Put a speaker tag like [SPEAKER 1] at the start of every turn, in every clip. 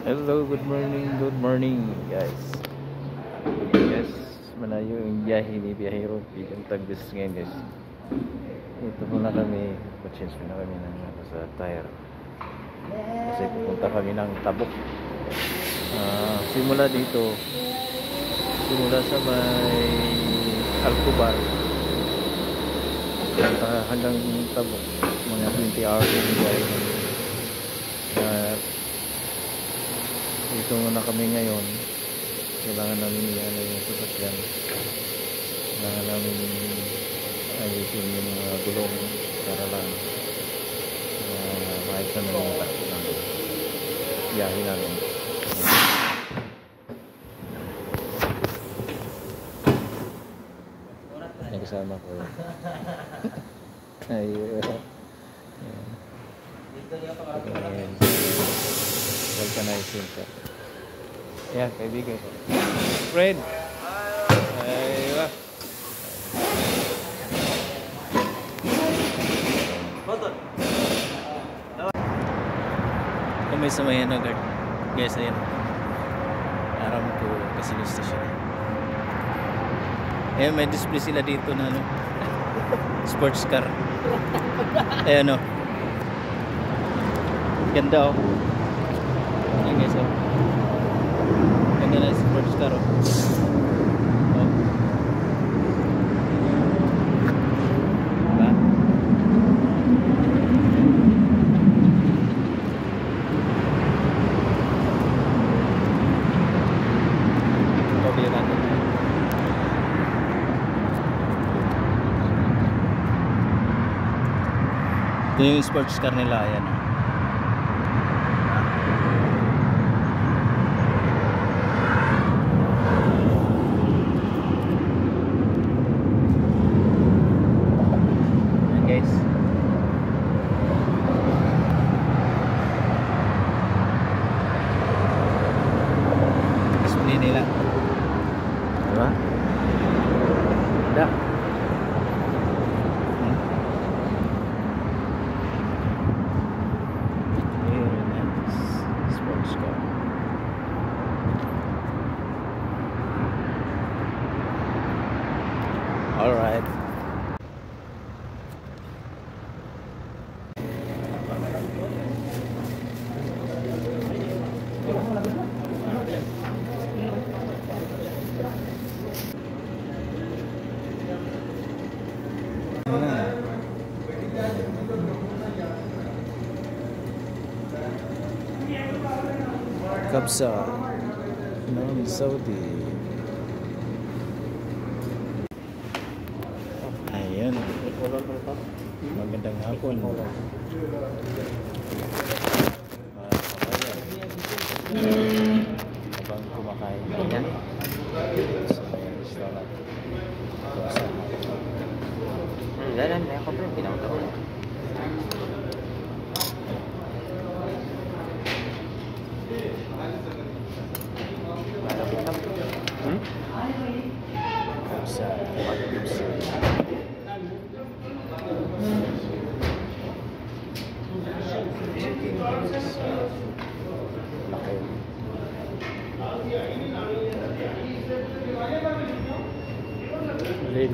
[SPEAKER 1] Hello, good morning guys. Yes, malayo yung biyahe ni Biyahero Pigang Tagdis ngayon guys. Ito muna kami, pa-change muna kami ng sa tire. Kasi pupunta kami ng Tabuk. Simula dito, simula sa may Alcobar hanggang Tabuk, mga 20 hours yung biyahe. Dito muna kami ngayon. Kailangan namin yung sasakyan. Kailangan namin ayusin yung mga gulong para lang maayos na yung takbo ng biyahe namin. May kasama ko yun. Vulcanizing ka. Yan, kaibigan ko. Friend! Aywa. Kung may samayan na guard. Guys, ayan. Aram ko kasi yung station. Ayan, may display sila dito na ano. Sports car. Ayan o. Ganda o. Ayan guys o. Ganda na sports car o. Diba? Pabili natin. Ito yung sports car nila. Ayan o. Nila. Diba? Ganda. Sports car. Alright. Kabsa ng Saudi. Ayan. Magandang hapon. Habang kumakain na yan sa may restaurant.
[SPEAKER 2] Dalan na ako pero pinakataon.
[SPEAKER 1] Sa lake.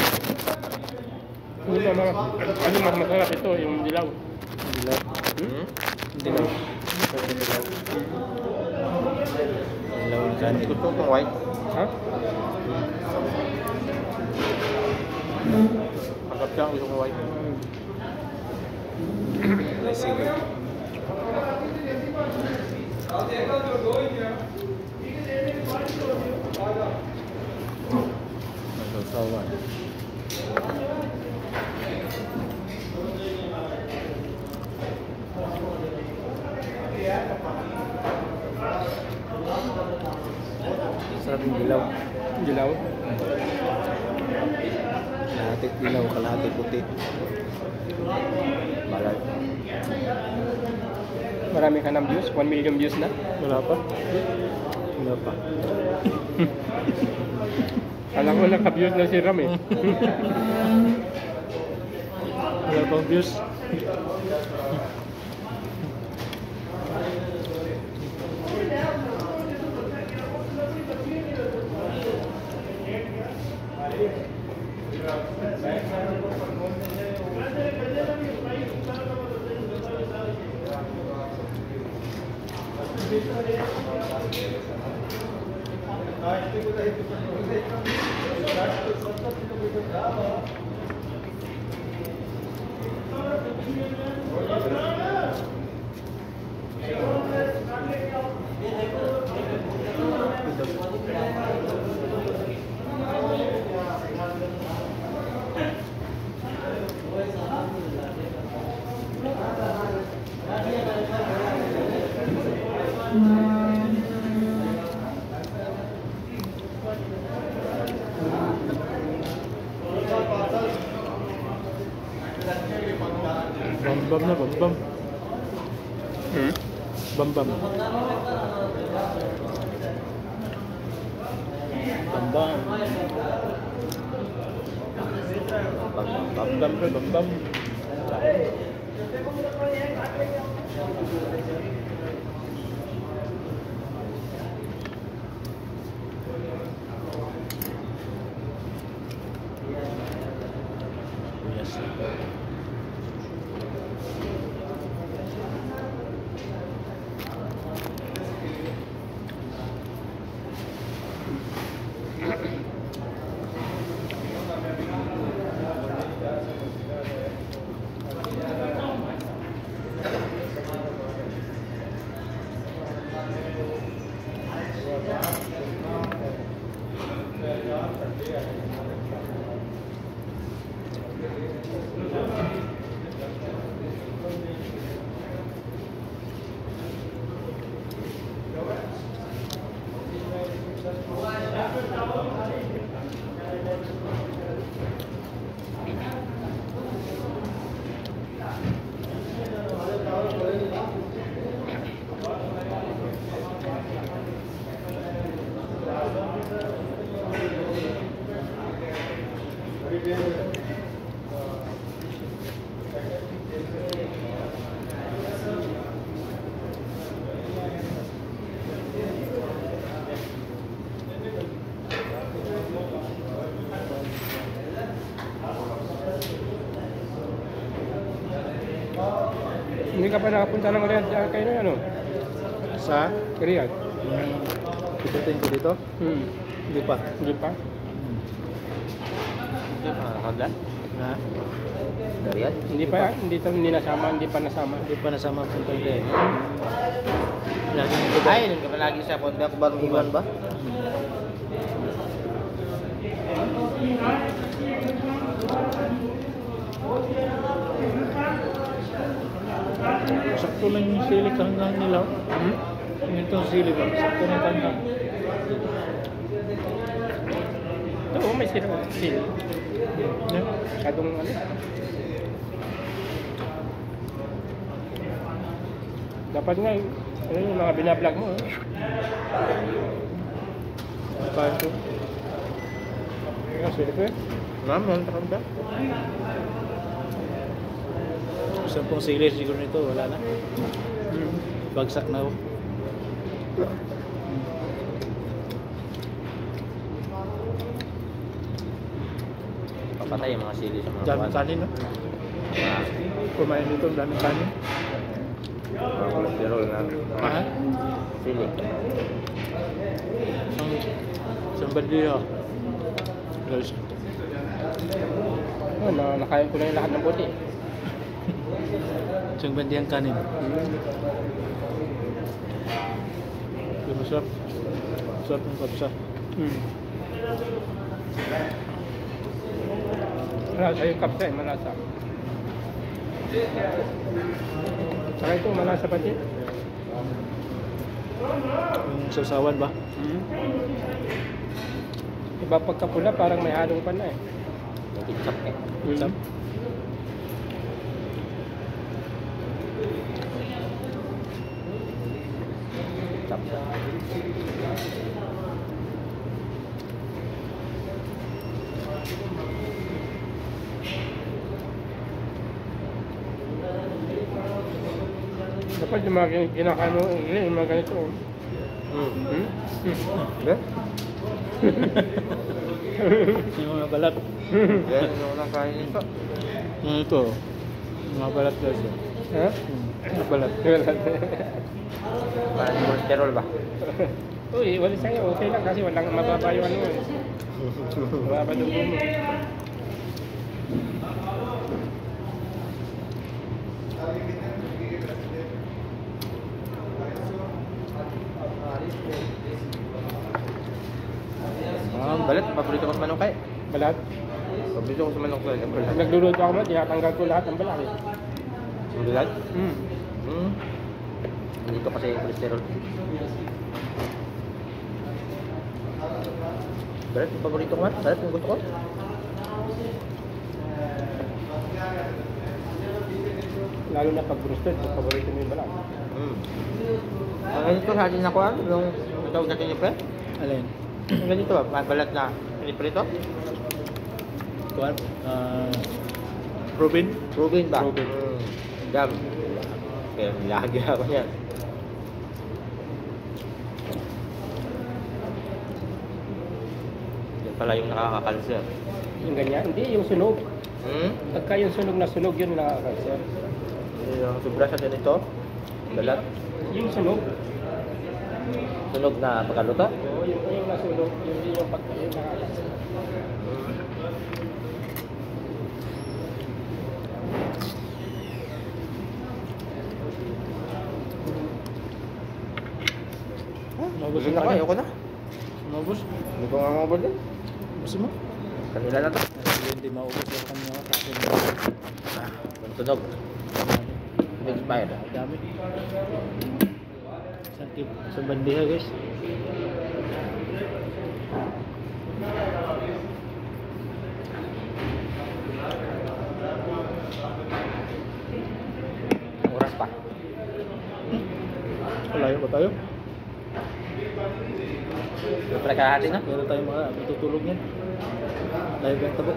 [SPEAKER 3] Ano mas masarap ito, yung dilaw?
[SPEAKER 1] Dilaw. Dilaw. Dilaw ng kanin.
[SPEAKER 2] Gusto kong white.
[SPEAKER 3] Ha? Pagkat siya, gusto kong white.
[SPEAKER 1] Sige. Magsasawan. Sarap yung dilaw.
[SPEAKER 3] Dilaw?
[SPEAKER 1] Kalahati dilaw, kalahati puti. Balat.
[SPEAKER 3] Marami ka ng views? 1 million views na?
[SPEAKER 1] Wala pa? Wala pa.
[SPEAKER 3] Alam ko naka-views na si Ram eh.
[SPEAKER 1] Wala pang views. Bambam na, bambam. Bambam. Bambam. Bambam ka, bambam. Yes.
[SPEAKER 3] Hindi ka pa nakapunta ng Riyadh kayo na ano?
[SPEAKER 1] Sa?
[SPEAKER 3] Riyadh?
[SPEAKER 1] Ikutin ko dito? Hindi pa.
[SPEAKER 3] Hindi pa?
[SPEAKER 2] Hindi pa nakakaglan.
[SPEAKER 1] Ha?
[SPEAKER 2] Darian?
[SPEAKER 3] Hindi pa, hindi nasama, hindi pa nasama.
[SPEAKER 1] Hindi pa nasama punta dito. Lagi
[SPEAKER 2] Ay, doon ka pa lagi sa Ponda ko bagong iwan ba?
[SPEAKER 1] sakto lang yung sili hanggang nila. Yung itong sili ba? Sakto na hanggang.
[SPEAKER 3] Oo, may sila. Masyadong ano. Dapat nga, ano yung mga binablog mo.
[SPEAKER 1] Paano to?
[SPEAKER 3] Kaya sila ko eh.
[SPEAKER 2] Ma'am, yan takam ba?
[SPEAKER 1] Isang pong sili siguro nito, wala na. Bagsak na ako.
[SPEAKER 2] Papatay yung mga sili sa mga
[SPEAKER 1] Daming kanin, no? Kumain dito, daming kanin.
[SPEAKER 2] Cholesterol na.
[SPEAKER 1] Ha?
[SPEAKER 2] Sili.
[SPEAKER 1] Isang bandiya. Guys.
[SPEAKER 3] Oh, nakain ko na yung lahat ng buti.
[SPEAKER 1] Isang bandiyang kanin. Yung masarap. Masarap ng kapsa.
[SPEAKER 3] Malasa yung kapsa eh, malasa. Saka ito, malasa pati.
[SPEAKER 1] Yung sasawan ba?
[SPEAKER 3] Iba pagkapula, parang may halong pa na eh.
[SPEAKER 2] May ketchup eh.
[SPEAKER 1] Masarap.
[SPEAKER 2] Ketchup.
[SPEAKER 3] Dapat yung mga kinakain mo, yung mga ganito.
[SPEAKER 2] Ba?
[SPEAKER 1] Yung mga balat.
[SPEAKER 2] Yan yung unang kain nito.
[SPEAKER 1] Yung ito. Yung mga balat guys.
[SPEAKER 3] Ha?
[SPEAKER 1] Balat.
[SPEAKER 3] Balat.
[SPEAKER 2] Parang cholesterol ba?
[SPEAKER 3] Uy, wala sa'yo. Okay lang kasi walang mababa yung ano eh. Mababa dugo mo.
[SPEAKER 2] Balat, paborito ko sa manok eh.
[SPEAKER 3] Balat.
[SPEAKER 2] Paborito ko sa manok talaga.
[SPEAKER 3] Pag
[SPEAKER 2] Balat.
[SPEAKER 3] nagluluto ako mo, tinatanggal ko lahat ng balat eh.
[SPEAKER 2] Balat?
[SPEAKER 3] Hmm.
[SPEAKER 2] Hmm. Dito kasi yung cholesterol. Balat, yung paborito ko man. Balat, yung gusto ko.
[SPEAKER 3] Lalo na pag roasted, paborito mo yung balat.
[SPEAKER 2] Hmm. Ganito sa atin nakuha, yung tawag natin yung pre.
[SPEAKER 1] Alin?
[SPEAKER 2] Ganito ba? Balat na piniprito?
[SPEAKER 1] Kuan? Rubin?
[SPEAKER 2] Rubin ba?
[SPEAKER 3] Rubin.
[SPEAKER 2] Dam. Kaya lagi ako niyan. Yan pala yung nakakakanser.
[SPEAKER 3] Yung ganyan. Hindi, yung sunog.
[SPEAKER 2] Hmm?
[SPEAKER 3] Pagka yung sunog na sunog, yun nakaka-cancer.
[SPEAKER 2] Yung sobra sa ganito. Balat.
[SPEAKER 3] Yung sunog.
[SPEAKER 2] Sunog na pagkaluto.
[SPEAKER 3] Oo, yung nasunog. Yung pagka yung nakaka-cancer.
[SPEAKER 2] Gusto na ko, ayoko na.
[SPEAKER 1] Maubos?
[SPEAKER 2] Hindi ko nga mabot din.
[SPEAKER 1] Gusto mo?
[SPEAKER 2] Kanila na to.
[SPEAKER 1] Hindi maubos yung kanya sa akin.
[SPEAKER 2] Tunog. Expired.
[SPEAKER 1] Dami. Sakit sa bandiha guys.
[SPEAKER 2] Oras pa.
[SPEAKER 1] Malayo pa tayo.
[SPEAKER 2] Yung pala kahati na.
[SPEAKER 1] Meron tayong mga matutulog yan. Layo ba yung tabo?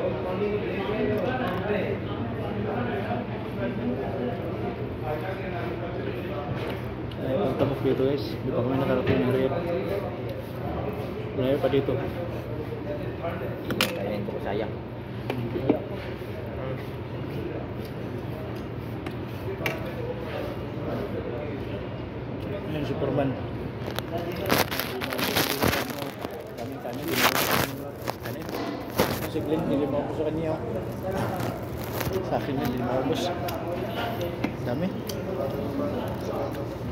[SPEAKER 1] Ay, ang tabok dito guys. Di pa kami nakarating ng red. Malayo pa dito.
[SPEAKER 2] Kainin ko sayang.
[SPEAKER 1] Ayan, Superman. Kami kanin, hindi mo kanin. Si Glenn, hindi mo ako sa kanya. Oh. Sa akin yan, hindi mo ubos. Dami.